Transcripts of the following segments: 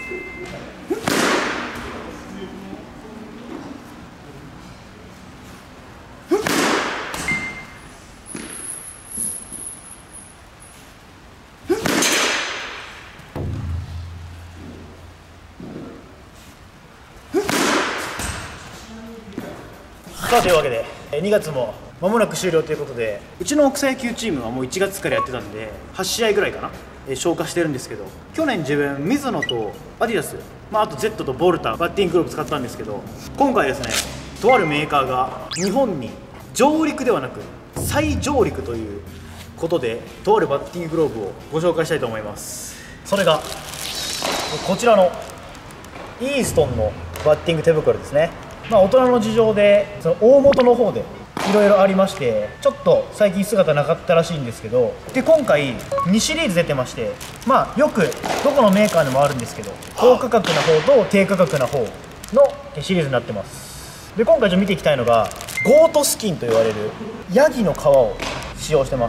さあというわけで2月も間もなく終了ということで、うちの草野球チームはもう1月からやってたんで8試合ぐらいかな、消化してるんですけど、去年自分ミズノとアディダス、あと Z とボルタバッティンググローブ使ったんですけど、今回ですね、とあるメーカーが日本に上陸ではなく再上陸ということで、とあるバッティンググローブをご紹介したいと思います。それがこちらのイーストンのバッティング手袋ですね。大人の事情でその大元の方でいろいろありまして、ちょっと最近姿なかったらしいんですけど、で今回2シリーズ出てまして、よくどこのメーカーでもあるんですけど、高価格な方と低価格な方のシリーズになってます。で今回見ていきたいのがゴートスキンと言われるヤギの皮を使用してます。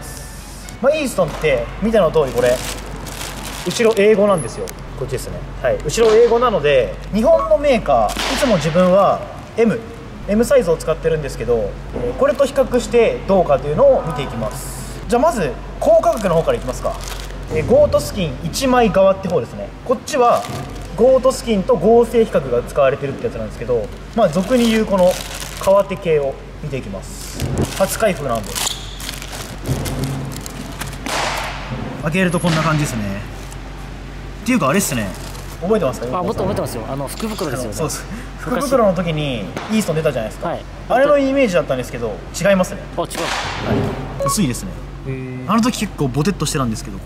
イーストンって見たの通り、これ後ろ英語なんですよ。こっちですね、後ろ英語なので、日本のメーカーいつも自分はM サイズを使ってるんですけど、これと比較してどうかというのを見ていきます。じゃあまず高価格の方からいきますか。ゴートスキン1枚側って方ですね。こっちはゴートスキンと合成皮革が使われてるってやつなんですけど、俗に言うこの革手系を見ていきます。初開封なんで開けるとこんな感じですね。っていうかあれっすね、覚えてますか？ もっと覚えてますよ。福袋ですよね。 そうです。福袋の時にイーストン出たじゃないですか、あれのイメージだったんですけど違いますね。 違う、 薄いですね。あの時結構ボテッとしてたんですけど、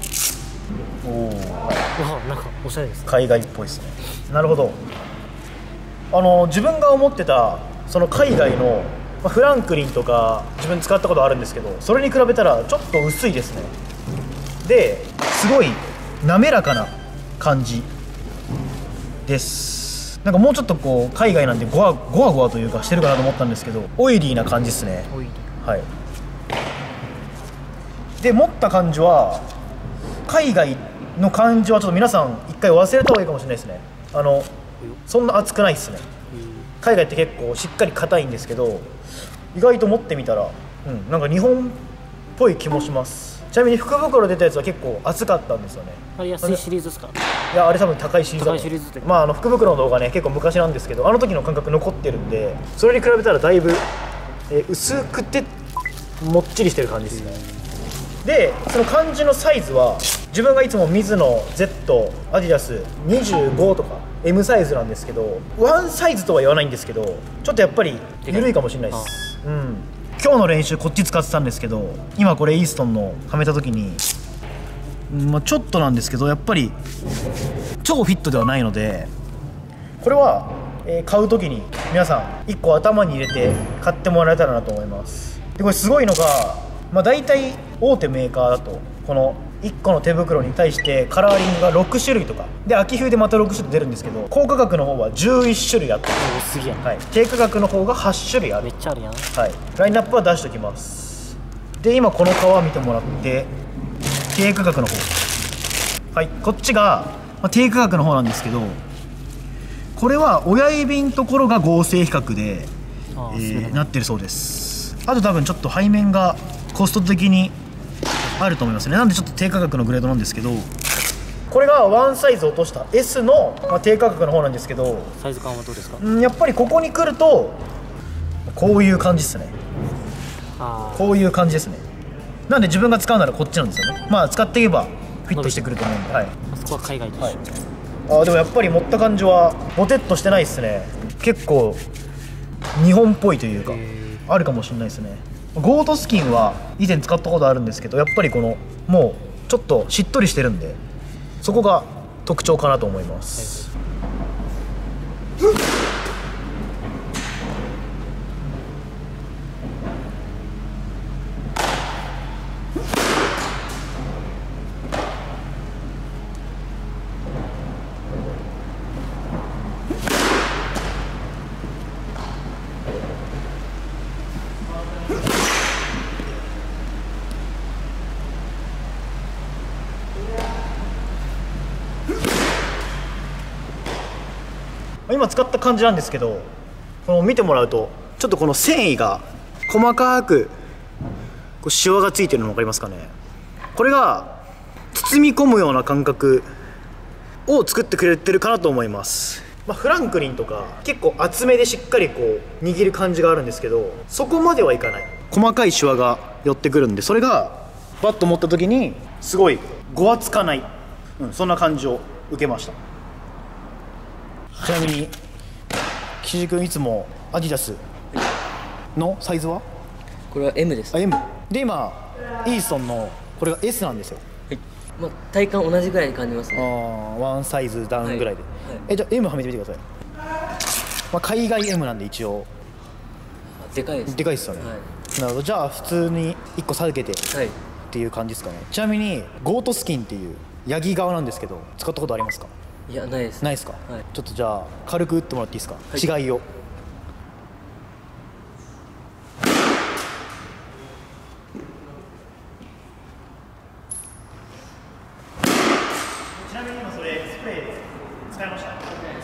なんかおしゃれです。 海外っぽいですね。なるほど。自分が思ってたその海外のフランクリンとか自分使ったことあるんですけど、それに比べたらちょっと薄いですね。ですごい滑らかな感じです。なんかもうちょっとこう海外なんでゴワゴワというかしてるかなと思ったんですけど、オイリーな感じですね。で持った感じは海外の感じはちょっと皆さん一回忘れた方がいいかもしれないですね。そんな熱くないですね。海外って結構しっかり硬いんですけど、意外と持ってみたら、なんか日本っぽい気もします。ちなみに福袋出たやつは結構熱かったんですよね。 あれ安いシリーズですか？ いや、あれ多分高いシリーズだと思う。福袋の動画ね結構昔なんですけど、あの時の感覚残ってるんで、それに比べたらだいぶ、薄くてもっちりしてる感じですね。でその感じのサイズは自分がいつもミズノ Z アディダス25とか M サイズなんですけど、ワンサイズとは言わないんですけど、ちょっとやっぱり緩いかもしれないです。今日の練習こっち使ってたんですけど、今これイーストンのはめた時に、ちょっとなんですけどやっぱり超フィットではないので、これは、買う時に皆さん1個頭に入れて買ってもらえたらなと思います。でこれすごいのが、大体大手メーカーだとこの1個の手袋に対してカラーリングが6種類とかで、秋冬でまた6種類出るんですけど、高価格の方は11種類あって、低価格の方が8種類ある。 めっちゃあるやん。 ラインナップは出しておきます。で今この革見てもらって、低価格の方、こっちが、低価格の方なんですけど、これは親指のところが合成皮革で、なってるそうです。あと多分ちょっと背面がコスト的にあると思いますね。なんでちょっと低価格のグレードなんですけど、これがワンサイズ落とした S の、低価格の方なんですけど、 サイズ感はどうですか？ やっぱりここに来るとこういう感じですね。こういう感じですね。なんで自分が使うならこっちなんですよね。使っていけばフィットしてくると思うんで。 あそこは海外でしょ。でもやっぱり持った感じはボテッとしてないですね。結構日本っぽいというかあるかもしれないですね。ゴートスキンは以前使ったことあるんですけど、やっぱりこのもうちょっとしっとりしてるんで、そこが特徴かなと思います。 今使った感じなんですけど、この見てもらうとちょっとこの繊維が細かくこうシワがついてるの分かりますかね。これが包み込むような感覚を作ってくれてるかなと思います。フランクリンとか結構厚めでしっかりこう握る感じがあるんですけど、そこまではいかない細かいシワが寄ってくるんで、それがバッと持った時にすごいごわつかない、そんな感じを受けました。ちなみに岸地君いつもアディダスのサイズは？ これは M です。 M で、今イーソンのこれが S なんですよ。 はい。体感同じぐらいに感じますね。 ワンサイズダウンぐらいで、 はい、 じゃあ M はめてみてください。海外 M なんで一応でかいです。 でかいですよね、はい、なるほど。じゃあ普通に1個下げてっていう感じですかね。ちなみにゴートスキンっていうヤギ側なんですけど、使ったことありますか？ いや、ないです。 ないですか、はい、ちょっとじゃあ軽く打ってもらっていいですか、はい、違いを。ちなみに今それスプレーで使いました？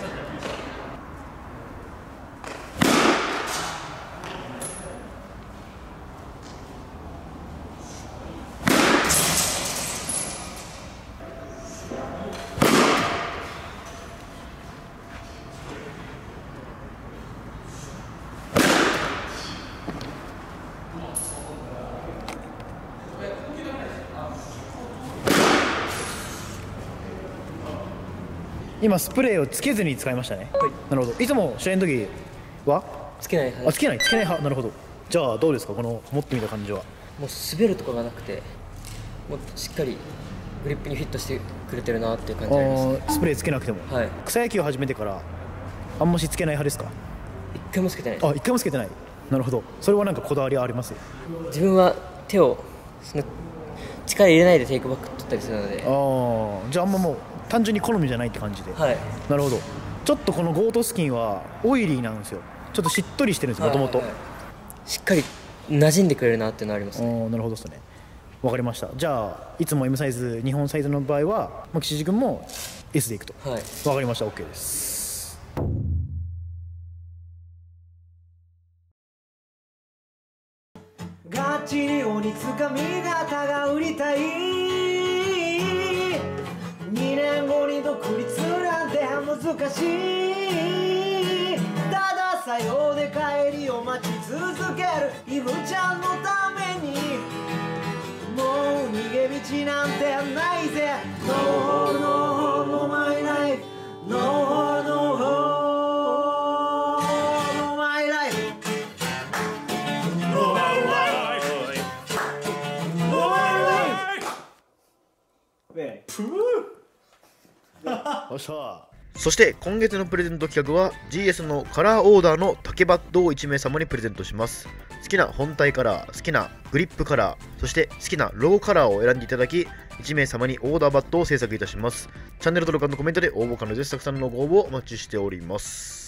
今スプレーをつけずに使いましたね、はい、なるほど。いつも試合の時はつけない派。 つけない派。なるほど。じゃあどうですか、この持ってみた感じは。 もう滑るとかがなくて、もうしっかりグリップにフィットしてくれてるなっていう感じありますね。 スプレーつけなくても、はい、草野球を始めてからあんましつけない派ですか？ 一回もつけてない。 一回もつけてない。なるほど。それはなんかこだわりはあります？ 自分は手をその力入れないでテイクバック取ったりするので。 じゃああんまもう単純に好みじゃないって感じで、 はい、 なるほど。ちょっとこのゴートスキンはオイリーなんですよ。ちょっとしっとりしてるんですよ、もともと。 しっかり馴染んでくれるなっていうのはありますね。 なるほどですね。わかりました。じゃあいつも M サイズ、日本サイズの場合は岸地君も S でいくと。はい、わかりました。 OK です。 ガチに鬼つかみ型が売りたい。2年後に独立なんて難しい。たださようで帰りを待ち続けるイブちゃんのために、もう逃げ道なんてないぜ。 No hole, no hole, no my life. No hole, no hole, no my life. No my life. No my life. よっしゃ。 そして今月のプレゼント企画は GS のカラーオーダーの竹バットを1名様にプレゼントします。好きな本体カラー、好きなグリップカラー、そして好きなロゴカラーを選んでいただき、1名様にオーダーバットを制作いたします。チャンネル登録&コメントで応募可能です。たくさんのご応募お待ちしております。